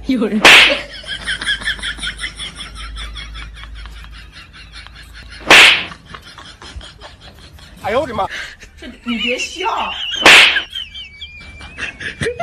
有人。 哎呦我的妈！ 这你别笑。